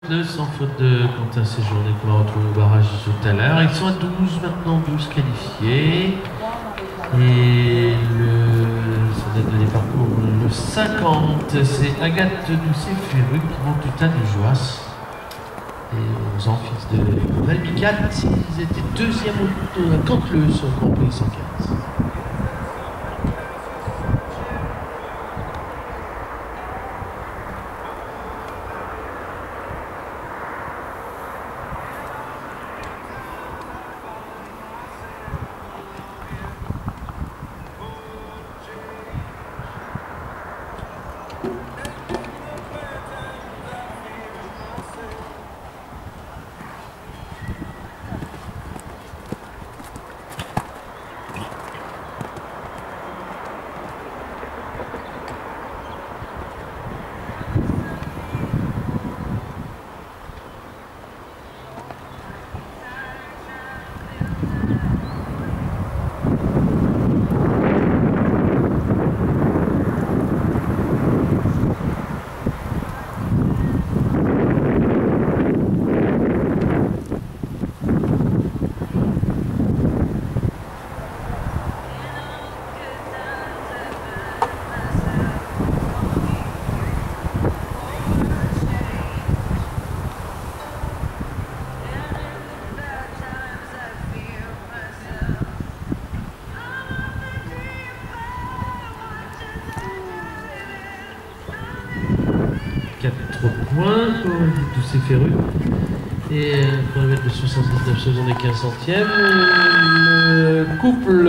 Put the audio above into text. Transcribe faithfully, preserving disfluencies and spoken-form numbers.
Sans faute de Quentin Séjourné qu'on va retrouver au barrage tout à l'heure. Ils sont à douze maintenant, douze qualifiés. Et le, ça date de départ pour le cinquante, c'est Agathe Doucet-Ferru qui monte du tas de Joas. Et onze ans, fils de Valmicat, ils étaient deuxième à Canteleu sur le Grand Prix cent quinze. quatre points pour Doucet-Ferru. Et pour le mètre de soixante-dix-neuf secondes et quinze centièmes, le couple